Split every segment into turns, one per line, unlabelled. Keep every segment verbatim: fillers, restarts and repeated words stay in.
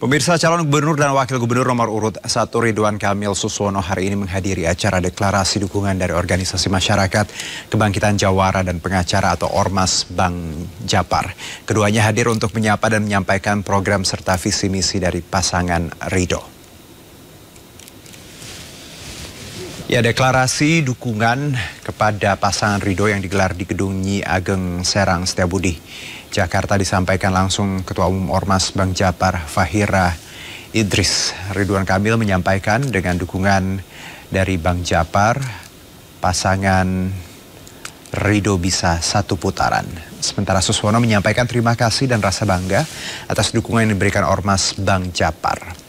Pemirsa, calon gubernur dan wakil gubernur nomor urut satu Ridwan Kamil Suswono hari ini menghadiri acara deklarasi dukungan dari organisasi masyarakat Kebangkitan Jawara dan pengacara atau Ormas Bang Japar. Keduanya hadir untuk menyapa dan menyampaikan program serta visi misi dari pasangan Ridho. Ya, deklarasi dukungan kepada pasangan Ridho yang digelar di Gedung Nyi Ageng Serang Setiabudi, Jakarta disampaikan langsung Ketua Umum Ormas Bang Japar Fahira Idris. Ridwan Kamil menyampaikan dengan dukungan dari Bang Japar, pasangan Ridho bisa satu putaran. Sementara Suswono menyampaikan terima kasih dan rasa bangga atas dukungan yang diberikan Ormas Bang Japar.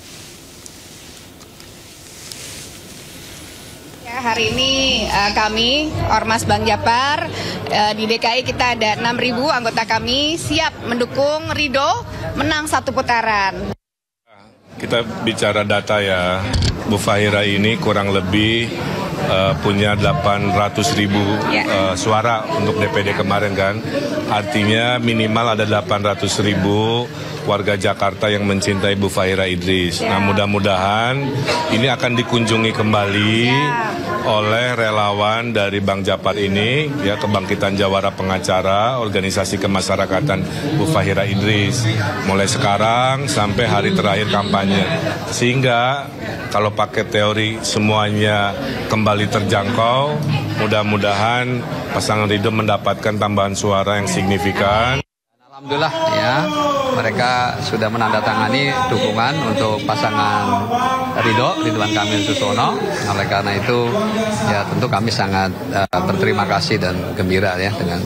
Hari ini uh, kami Ormas Bang Japar uh, di D K I kita ada enam ribu anggota kami siap mendukung Ridho menang satu putaran.
Kita bicara data ya, Bu Fahira ini kurang lebih uh, punya delapan ratus ribu ya. uh, suara untuk D P D kemarin kan. Artinya minimal ada delapan ratus ribu warga Jakarta yang mencintai Bu Fahira Idris. Ya. Nah, mudah-mudahan ini akan dikunjungi kembali ya. oleh relawan dari Bang Japar ini, ya, Kebangkitan Jawara Pengacara, organisasi kemasyarakatan Bu Fahira Idris, mulai sekarang sampai hari terakhir kampanye. Sehingga kalau pakai teori semuanya kembali terjangkau, mudah-mudahan pasangan Ridho mendapatkan tambahan suara yang signifikan.
Alhamdulillah ya, mereka sudah menandatangani dukungan untuk pasangan Ridho, Ridwan Kamil Suswono. Oleh karena itu, ya tentu kami sangat uh, berterima kasih dan gembira ya dengan